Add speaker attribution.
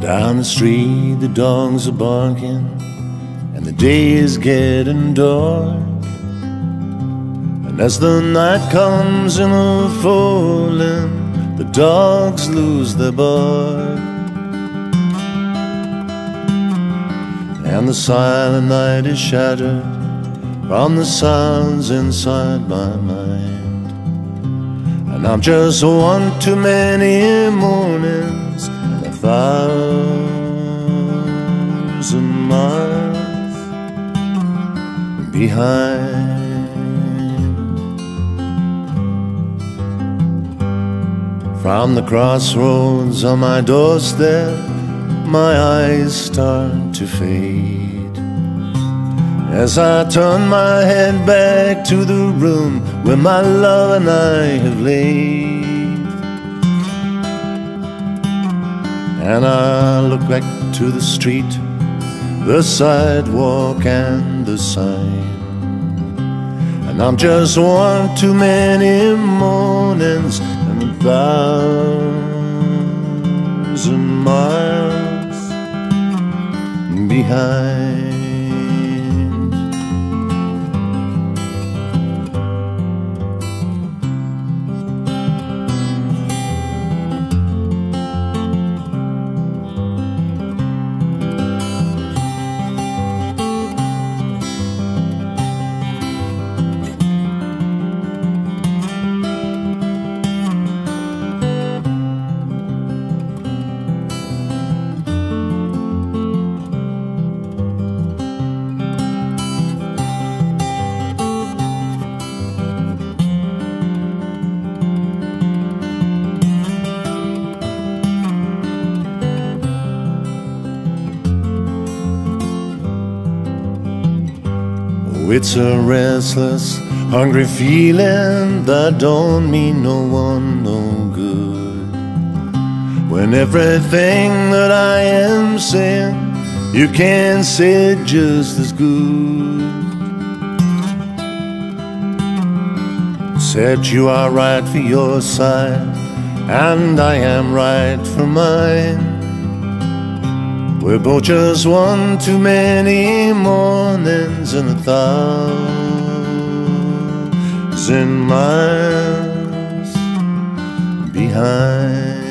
Speaker 1: Down the street the dogs are barking, and the day is getting dark. And as the night comes in a falling, the dogs lose their bark. And the silent night is shattered from the sounds inside my mind. And I'm just one too many mornings and 1,000 miles behind. From the crossroads on my doorstep, my eyes start to fade as I turn my head back to the room where my love and I have laid. And I look back to the street, the sidewalk and the sign. And I'm just one too many mornings and 1,000 miles behind. It's a restless, hungry feeling that don't mean no one no good. When everything that I am saying, you can say it just as good. Except you are right for your side, and I am right for mine. We're both just one too many mornings and 1,000 miles behind.